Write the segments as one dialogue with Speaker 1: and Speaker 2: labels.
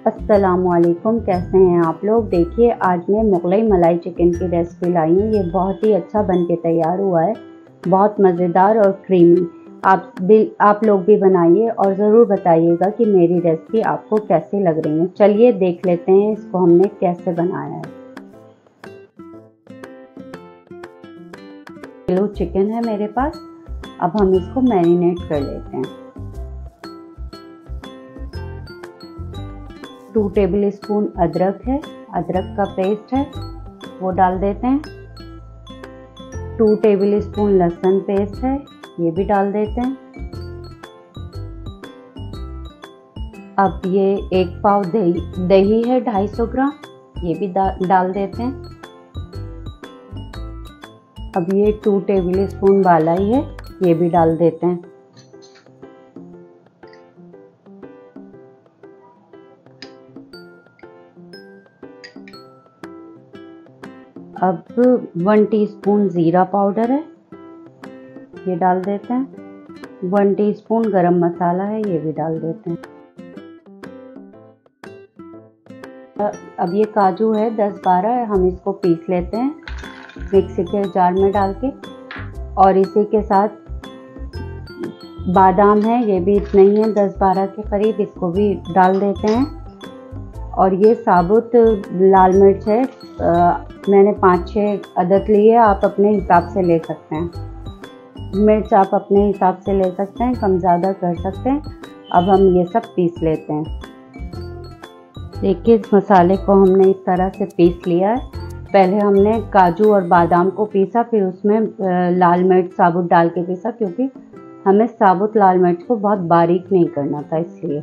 Speaker 1: अस्सलामुअलैकुम, कैसे हैं आप लोग। देखिए आज मैं मुगलई मलाई चिकन की रेसिपी लाई हूँ। ये बहुत ही अच्छा बन के तैयार हुआ है, बहुत मज़ेदार और क्रीमी। आप लोग भी बनाइए और ज़रूर बताइएगा कि मेरी रेसिपी आपको कैसी लग रही है। चलिए देख लेते हैं इसको हमने कैसे बनाया है। किलो चिकन है मेरे पास। अब हम इसको मैरिनेट कर लेते हैं। 2 टेबल स्पून अदरक है, अदरक का पेस्ट है वो डाल देते हैं। 2 टेबल स्पून लहसुन पेस्ट है, ये भी डाल देते हैं। अब ये 1 पाव दही है 250 ग्राम, ये भी डाल देते हैं। अब ये 2 टेबल स्पून बालाई है, ये भी डाल देते हैं। अब 1 टीस्पून ज़ीरा पाउडर है, ये डाल देते हैं। 1 टीस्पून गरम मसाला है, ये भी डाल देते हैं। अब ये काजू है 10-12, हम इसको पीस लेते हैं मिक्सी के जार में डाल के। और इसी के साथ बादाम है, ये भी इतना ही है 10-12 के करीब, इसको भी डाल देते हैं। और ये साबुत लाल मिर्च है, मैंने 5-6 अदद ली है, आप अपने हिसाब से ले सकते हैं। मिर्च आप अपने हिसाब से ले सकते हैं, कम ज़्यादा कर सकते हैं। अब हम ये सब पीस लेते हैं। देखिए इस मसाले को हमने इस तरह से पीस लिया है। पहले हमने काजू और बादाम को पीसा, फिर उसमें लाल मिर्च साबुत डाल के पीसा, क्योंकि हमें साबुत लाल मिर्च को बहुत बारीक नहीं करना था इसलिए।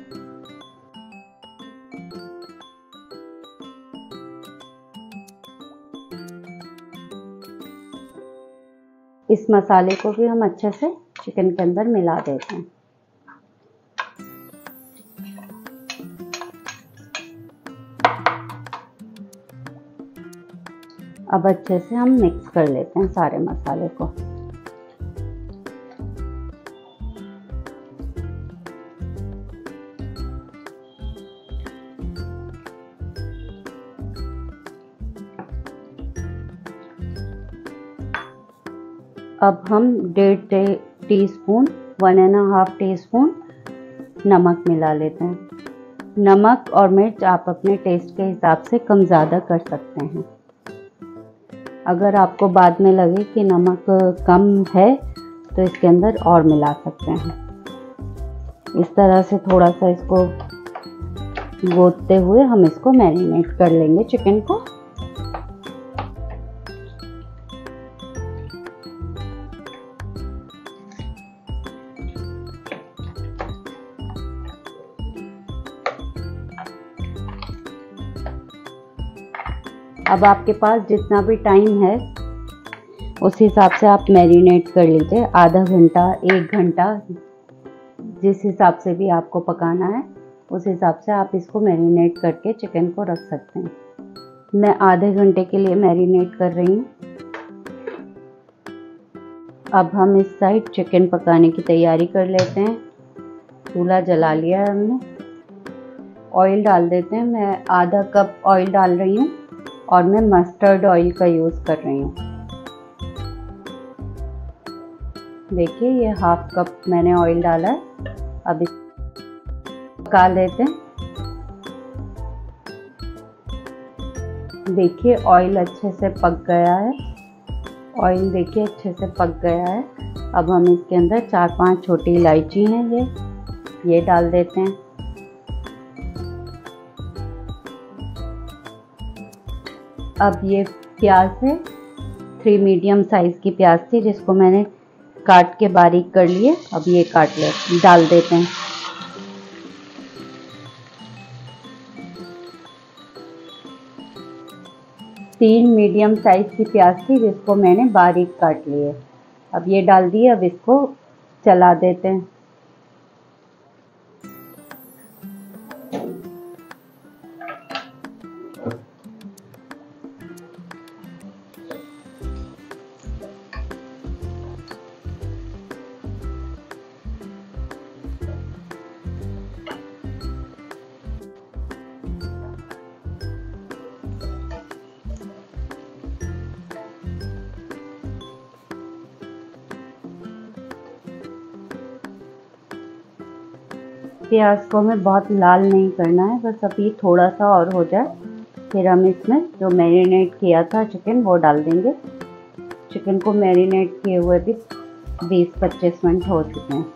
Speaker 1: इस मसाले को भी हम अच्छे से चिकन के अंदर मिला देते हैं। अब अच्छे से हम मिक्स कर लेते हैं सारे मसाले को। अब हम 1.5 टीस्पून 1.5 टीस्पून नमक मिला लेते हैं। नमक और मिर्च आप अपने टेस्ट के हिसाब से कम ज़्यादा कर सकते हैं। अगर आपको बाद में लगे कि नमक कम है तो इसके अंदर और मिला सकते हैं। इस तरह से थोड़ा सा इसको गोदते हुए हम इसको मैरिनेट कर लेंगे चिकन को। अब आपके पास जितना भी टाइम है उस हिसाब से आप मैरिनेट कर लीजिए। आधा घंटा 1 घंटा, जिस हिसाब से भी आपको पकाना है उस हिसाब से आप इसको मैरिनेट करके चिकन को रख सकते हैं। मैं आधे घंटे के लिए मैरिनेट कर रही हूँ। अब हम इस साइड चिकन पकाने की तैयारी कर लेते हैं। चूल्हा जला लिया है हमने। ऑयल डाल देते हैं। मैं आधा कप ऑयल डाल रही हूँ और मैं मस्टर्ड ऑयल का यूज़ कर रही हूँ। देखिए ये 1/2 कप मैंने ऑयल डाला है। अब इसको पका लेते हैं। देखिए ऑयल अच्छे से पक गया है। ऑयल देखिए अच्छे से पक गया है। अब हम इसके अंदर 4-5 छोटी इलायची हैं, ये डाल देते हैं। अब ये प्याज है, 3 मीडियम साइज़ की प्याज थी जिसको मैंने काट के बारीक कर लिए। अब ये डाल देते हैं। तीन मीडियम साइज़ की प्याज थी जिसको मैंने बारीक काट लिए। अब ये डाल दिए। अब इसको चला देते हैं। प्याज को हमें बहुत लाल नहीं करना है, बस अभी थोड़ा सा और हो जाए फिर हम इसमें जो मैरिनेट किया था चिकन वो डाल देंगे। चिकन को मैरिनेट किए हुए भी 20-25 मिनट हो चुके हैं।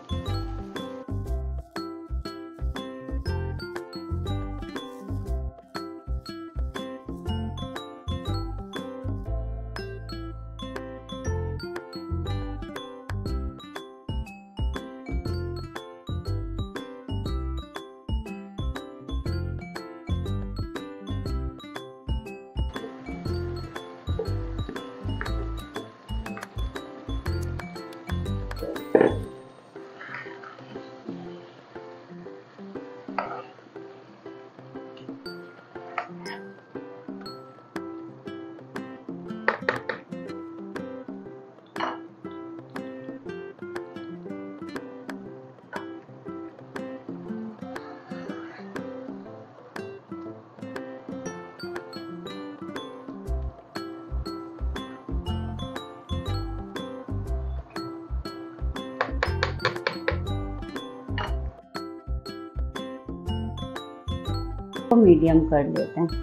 Speaker 1: तो मीडियम कर लेते हैं,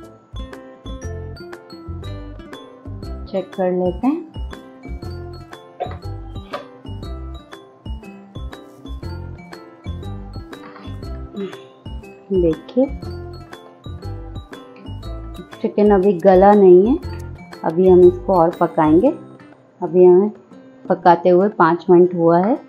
Speaker 1: चेक कर लेते हैं। देखिए चिकन अभी गला नहीं है, अभी हम इसको और पकाएंगे। अभी हमें पकाते हुए 5 मिनट हुआ है।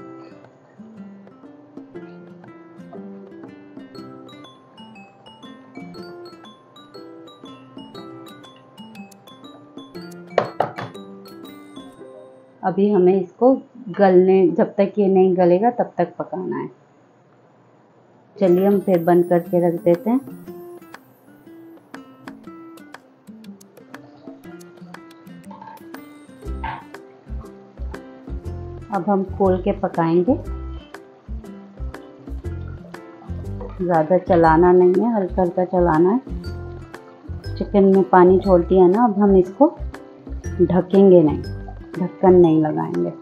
Speaker 1: अभी हमें इसको गलने, जब तक ये नहीं गलेगा तब तक पकाना है। चलिए हम फिर बंद करके रख देते हैं। अब हम खोल के पकाएंगे, ज़्यादा चलाना नहीं है, हल्का हल्का चलाना है। चिकन में पानी छोड़ती है ना, अब हम इसको ढकेंगे नहीं, ढक्कन नहीं लगाएंगे।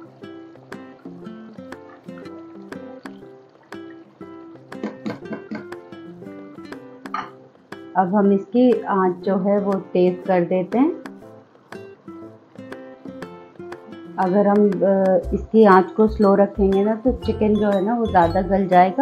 Speaker 1: अब हम इसकी आंच जो है वो तेज कर देते हैं। अगर हम इसकी आंच को स्लो रखेंगे ना तो चिकन जो है ना वो ज़्यादा गल जाएगा।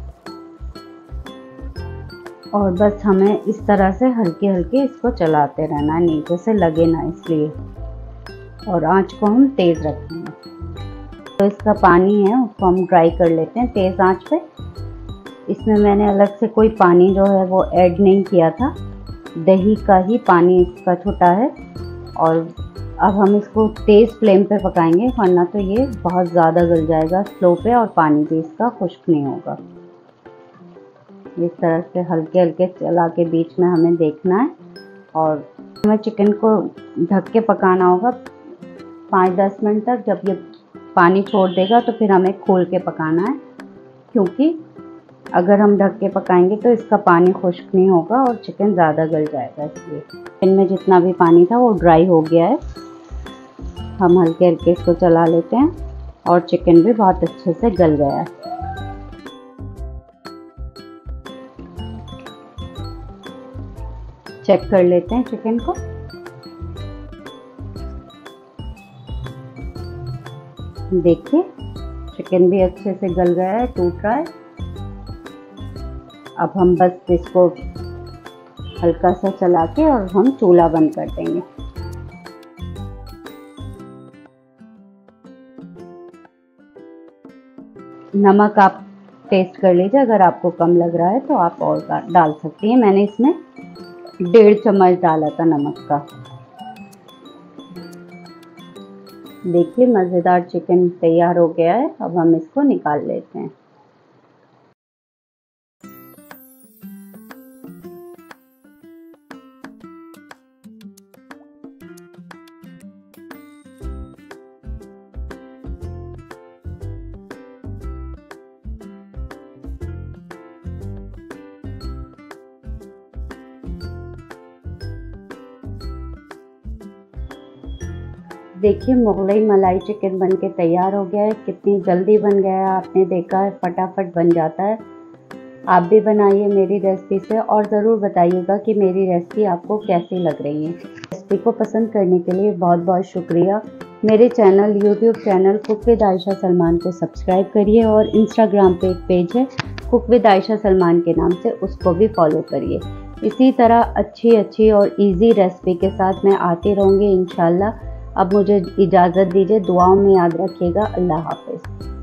Speaker 1: और बस हमें इस तरह से हल्के हल्के इसको चलाते रहना है, नीचे से लगे ना इसलिए। और आंच को हम तेज़ रखेंगे। तो इसका पानी है उसको हम ड्राई कर लेते हैं तेज़ आंच पे। इसमें मैंने अलग से कोई पानी जो है वो ऐड नहीं किया था, दही का ही पानी इसका छूटा है। और अब हम इसको तेज़ फ्लेम पे पकाएंगे, वरना तो ये बहुत ज़्यादा गल जाएगा स्लो पे और पानी भी इसका खुश्क नहीं होगा। इस तरह से हल्के हल्के चला के बीच में हमें देखना है। और हमें चिकन को ढक के पकाना होगा 5-10 मिनट तक। जब ये पानी छोड़ देगा तो फिर हमें खोल के पकाना है, क्योंकि अगर हम ढक के पकाएंगे तो इसका पानी खुश्क नहीं होगा और चिकन ज़्यादा गल जाएगा। इसलिए चिकन में जितना भी पानी था वो ड्राई हो गया है। हम हल्के हल्के इसको चला लेते हैं और चिकन भी बहुत अच्छे से गल गया है। चेक कर लेते हैं चिकन को। देखिए चिकन भी अच्छे से गल गया है, टूट रहा है। अब हम बस इसको हल्का सा चला के और हम चूल्हा बंद कर देंगे। नमक आप टेस्ट कर लीजिए, अगर आपको कम लग रहा है तो आप और डाल सकती हैं। मैंने इसमें 1.5 चम्मच डाला था नमक का। देखिए मज़ेदार चिकन तैयार हो गया है। अब हम इसको निकाल लेते हैं। देखिए मुगलई मलाई चिकन बनके तैयार हो गया है। कितनी जल्दी बन गया है, आपने देखा है, फटाफट बन जाता है। आप भी बनाइए मेरी रेसिपी से और ज़रूर बताइएगा कि मेरी रेसिपी आपको कैसी लग रही है। रेसिपी को पसंद करने के लिए बहुत बहुत शुक्रिया। मेरे channel YouTube channel cook with Ayesha Salman को सब्सक्राइब करिए और इंस्टाग्राम पे एक पेज है कुक विद आयशा सलमान के नाम से, उसको भी फॉलो करिए। इसी तरह अच्छी और इजी रेसिपी के साथ मैं आती रहूँगी इंशाल्लाह। अब मुझे इजाज़त दीजिए, दुआओं में याद रखिएगा। अल्लाह हाफ़िज़।